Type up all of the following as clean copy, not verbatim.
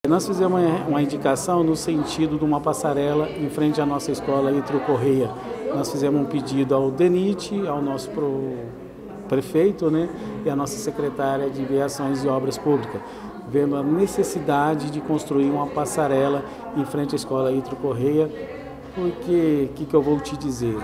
Nós fizemos uma indicação no sentido de uma passarela em frente à nossa escola Ítrio Correia. Nós fizemos um pedido ao DENIT, ao nosso prefeito, né, e à nossa secretária de Viações e Obras Públicas, vendo a necessidade de construir uma passarela em frente à escola Ítrio Correia, porque, o que eu vou te dizer?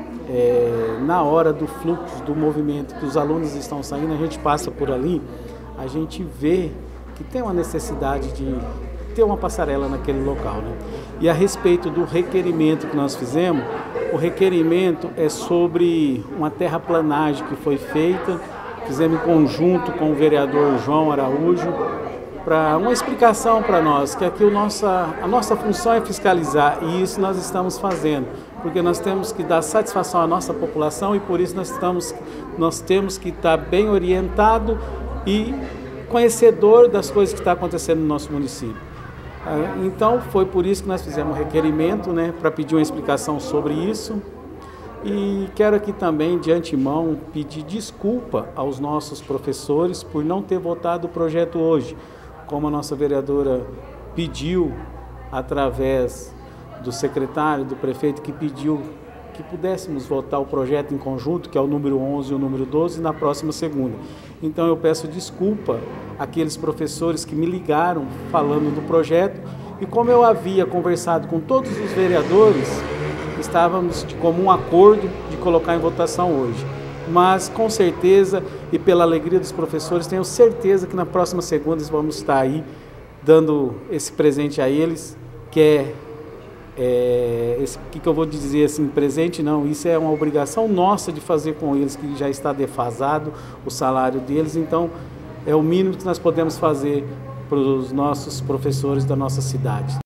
Na hora do fluxo, do movimento que os alunos estão saindo, a gente passa por ali, a gente vê que tem uma necessidade de ter uma passarela naquele local, né? E a respeito do requerimento que nós fizemos, o requerimento é sobre uma terraplanagem que foi feita, fizemos em conjunto com o vereador João Araújo, para uma explicação para nós, que aqui a nossa função é fiscalizar, e isso nós estamos fazendo, porque nós temos que dar satisfação à nossa população e por isso nós temos que estar bem orientado e conhecedor das coisas que estão acontecendo no nosso município. Então foi por isso que nós fizemos um requerimento, né, para pedir uma explicação sobre isso. E quero aqui também, de antemão, pedir desculpa aos nossos professores por não ter votado o projeto hoje, como a nossa vereadora pediu, através do secretário, do prefeito, que pediu que pudéssemos votar o projeto em conjunto, que é o número 11 e o número 12, na próxima segunda. Então eu peço desculpa àqueles professores que me ligaram falando do projeto, e como eu havia conversado com todos os vereadores, estávamos de comum acordo de colocar em votação hoje. Mas com certeza, e pela alegria dos professores, tenho certeza que na próxima segunda vamos estar aí dando esse presente a eles, que que eu vou dizer assim, presente não, isso é uma obrigação nossa de fazer com eles, que já está defasado o salário deles, então é o mínimo que nós podemos fazer para os nossos professores da nossa cidade.